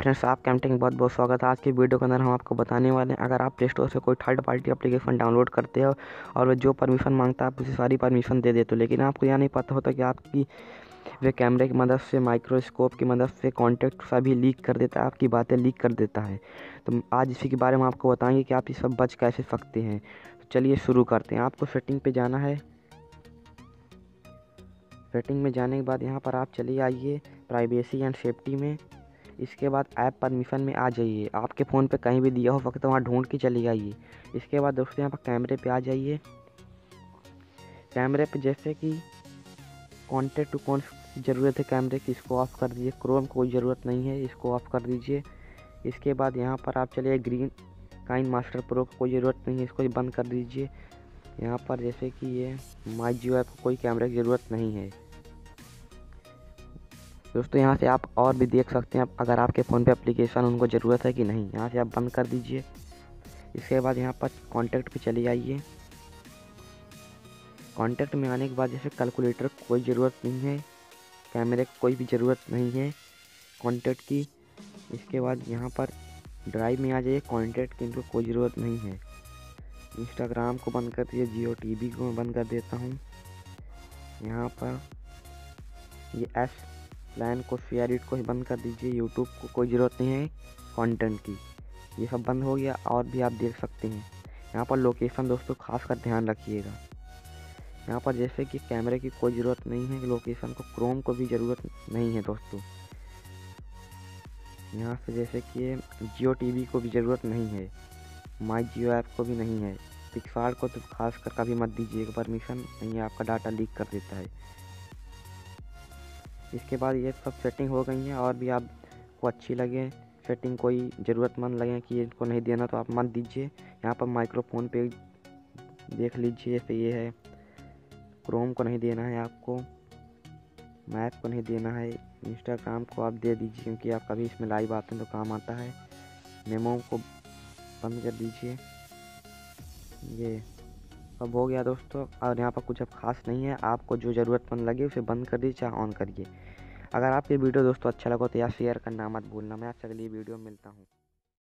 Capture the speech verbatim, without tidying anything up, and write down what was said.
Friends, आप कैमटिंग बहुत बहुत स्वागत है। आज की वीडियो के अंदर हम आपको बताने वाले हैं, अगर आप प्ले स्टोर से कोई थर्ड पार्टी एप्लीकेशन डाउनलोड करते हो और वो जो परमिशन मांगता है आप उसे सारी परमिशन दे देते हो, लेकिन आपको यह नहीं पता होता कि आपकी वे कैमरे की मदद से, माइक्रोस्कोप की मदद से कॉन्टैक्ट सभी लीक कर देता है, आपकी बातें लीक कर देता है। तो आज इसी के बारे में आपको बताएंगे कि आप ये सब बच कैसे सकते हैं। तो चलिए शुरू करते हैं। आपको सेटिंग पे जाना है। सेटिंग में जाने के बाद यहाँ पर आप चलिए आइए प्राइवेसी एंड सेफ्टी में। इसके बाद ऐप परमिशन में आ जाइए। आपके फ़ोन पे कहीं भी दिया हो वक्त वहाँ ढूंढ के चले आइए। इसके बाद दोस्तों यहाँ पर कैमरे पे आ जाइए। कैमरे पे जैसे कि कॉन्टेक्ट टू कौन की ज़रूरत है कैमरे की, इसको ऑफ़ कर दीजिए। क्रोम कोई ज़रूरत नहीं है, इसको ऑफ़ कर दीजिए। इसके बाद यहाँ पर आप चलिए ग्रीन काइन मास्टर प्रो को कोई ज़रूरत नहीं है, इसको बंद कर दीजिए। यहाँ पर जैसे कि ये माई जियो ऐप को कोई कैमरे की ज़रूरत नहीं है। दोस्तों यहाँ से आप और भी देख सकते हैं अगर आपके फ़ोन पे एप्लीकेशन उनको ज़रूरत है कि नहीं। यहाँ से आप बंद कर दीजिए। इसके बाद यहाँ पर कॉन्टैक्ट पे चले आइए। कॉन्टैक्ट में आने के बाद जैसे कैलकुलेटर कोई ज़रूरत नहीं है, कैमरे की कोई भी ज़रूरत नहीं है कॉन्टैक्ट की। इसके बाद यहाँ पर ड्राइव में आ जाइए। कॉन्टैक्ट की इनको कोई ज़रूरत नहीं है। इंस्टाग्राम को बंद कर दीजिए। जियो टीवी को मैं बंद कर देता हूँ। यहाँ पर ये एस प्लान को, शेयर इट को ही बंद कर दीजिए। यूट्यूब को कोई ज़रूरत नहीं है कंटेंट की। ये सब बंद हो गया। और भी आप देख सकते हैं यहाँ पर लोकेशन दोस्तों खास कर ध्यान रखिएगा। यहाँ पर जैसे कि कैमरे की कोई ज़रूरत नहीं है लोकेशन को, क्रोम को भी ज़रूरत नहीं है दोस्तों। यहाँ से जैसे कि जियो टीवी को भी ज़रूरत नहीं है, माई जियो ऐप को भी नहीं है, पिक्सार्ट को तो खास कर कभी मत दीजिएगा परमिशन, नहीं है आपका डाटा लीक कर देता है। इसके बाद ये सब सेटिंग हो गई है। और भी आपको अच्छी लगे सेटिंग, कोई ज़रूरतमंद लगे कि ये इनको नहीं देना तो आप मत दीजिए। यहाँ पर माइक्रोफोन पे देख लीजिए, जैसे ये है क्रोम को नहीं देना है आपको, मैप को नहीं देना है, इंस्टाग्राम को आप दे दीजिए क्योंकि आप कभी इसमें लाइव आते हैं तो काम आता है। मेमो को बंद कर दीजिए। ये सब हो गया दोस्तों। और यहाँ पर कुछ अब खास नहीं है, आपको जो ज़रूरतमंद लगे उसे बंद कर दीजिए चाहे ऑन करिए। अगर आपकी वीडियो दोस्तों अच्छा लगा तो यार शेयर करना मत भूलना। मैं आपसे अगली वीडियो में मिलता हूँ।